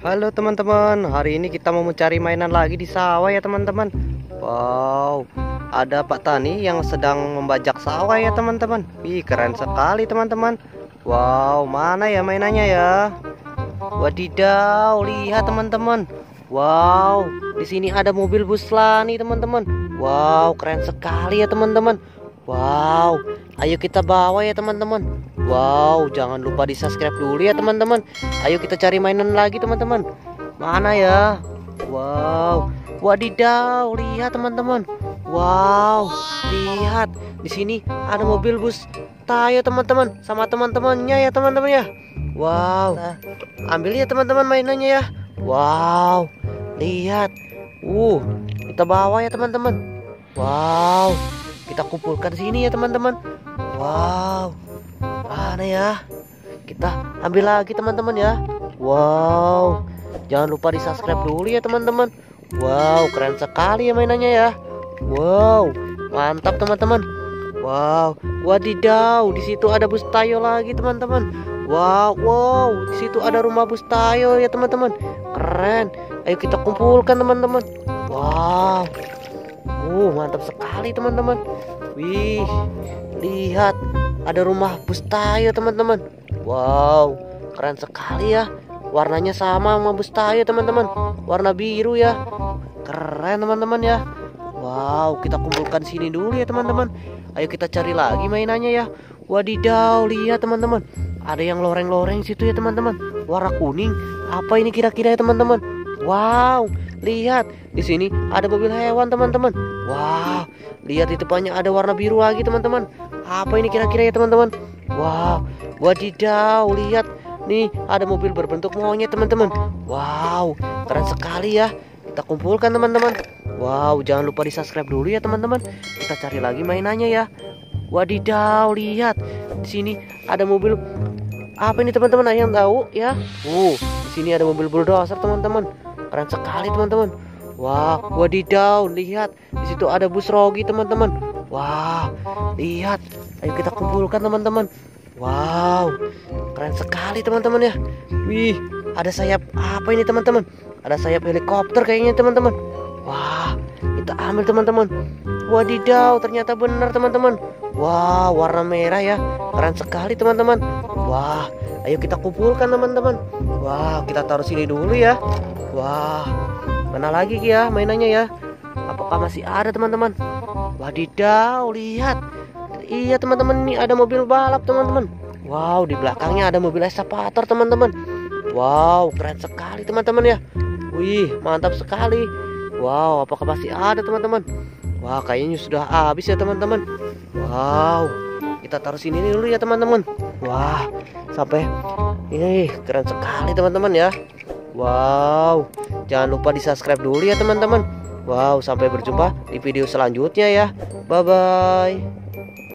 Halo teman-teman, hari ini kita mau mencari mainan lagi di sawah ya teman-teman. Wow, ada Pak Tani yang sedang membajak sawah ya teman-teman. Wih, keren sekali teman-teman. Wow, mana ya mainannya ya? Wadidaw, lihat teman-teman. Wow, di sini ada mobil bus Lani teman-teman. Wow, keren sekali ya teman-teman. Wow, ayo kita bawa ya teman-teman. Wow, jangan lupa di subscribe dulu ya teman-teman. Ayo kita cari mainan lagi teman-teman. Mana ya? Wow, wadidaw, lihat teman-teman. Wow, lihat di sini ada mobil bus Tayo teman-teman, sama teman-temannya ya teman-teman ya. Wow, ambil ya teman-teman mainannya ya. Wow, lihat. Kita bawa ya teman-teman. Wow, kita kumpulkan sini ya teman-teman. Wow, mana ya? Kita ambil lagi teman-teman ya. Wow, jangan lupa di subscribe dulu ya teman-teman. Wow, keren sekali ya mainannya ya. Wow, mantap teman-teman. Wow, wadidaw, di situ ada bus Tayo lagi teman-teman. Wow, di situ ada rumah bus Tayo ya teman-teman. Keren. Ayo kita kumpulkan teman-teman. Wow. Mantap sekali teman-teman. Wih, lihat ada rumah bus Tayo teman-teman. Wow, keren sekali ya. Warnanya sama bus Tayo teman-teman. Warna biru ya. Keren teman-teman ya. Wow, kita kumpulkan sini dulu ya teman-teman. Ayo kita cari lagi mainannya ya. Wadidaw, lihat teman-teman. Ada yang loreng-loreng situ ya teman-teman. Warna kuning. Apa ini kira-kira ya teman-teman? Wow, lihat di sini ada mobil hewan teman-teman. Wow, lihat di depannya ada warna biru lagi teman-teman. Apa ini kira-kira ya teman-teman? Wow, wadidaw, lihat nih ada mobil berbentuk monyet teman-teman. Wow, keren sekali ya. Kita kumpulkan teman-teman. Wow, jangan lupa di subscribe dulu ya teman-teman. Kita cari lagi mainannya ya. Wadidaw, lihat di sini ada mobil. Apa ini teman-teman? Ada yang tahu ya? Di sini ada mobil bulldozer teman-teman. Keren sekali teman-teman. Wow, wadidaw, lihat di situ ada bus Rogi teman-teman. Wow, lihat. Ayo kita kumpulkan teman-teman. Wow, keren sekali teman-teman ya. Wih, ada sayap apa ini teman-teman? Ada sayap helikopter kayaknya teman-teman. Wah, kita ambil teman-teman. Wadidaw, ternyata benar teman-teman. Wah, warna merah ya. Keren sekali teman-teman. Wah, ayo kita kumpulkan teman-teman. Wah, kita taruh sini dulu ya. Wah, mana lagi ya mainannya ya? Apakah masih ada teman-teman? Wadidaw, lihat. Iya teman-teman, ini ada mobil balap teman-teman. Wow, di belakangnya ada mobil eskavator teman-teman. Wow, keren sekali teman-teman ya. Wih, mantap sekali. Wow, apakah masih ada teman-teman? Wah, kayaknya sudah habis ya teman-teman. Wow, kita taruh sini dulu ya teman-teman. Wah, sampai ini keren sekali teman-teman ya. Wow, jangan lupa di subscribe dulu ya teman-teman. Wow, sampai berjumpa di video selanjutnya ya. Bye bye.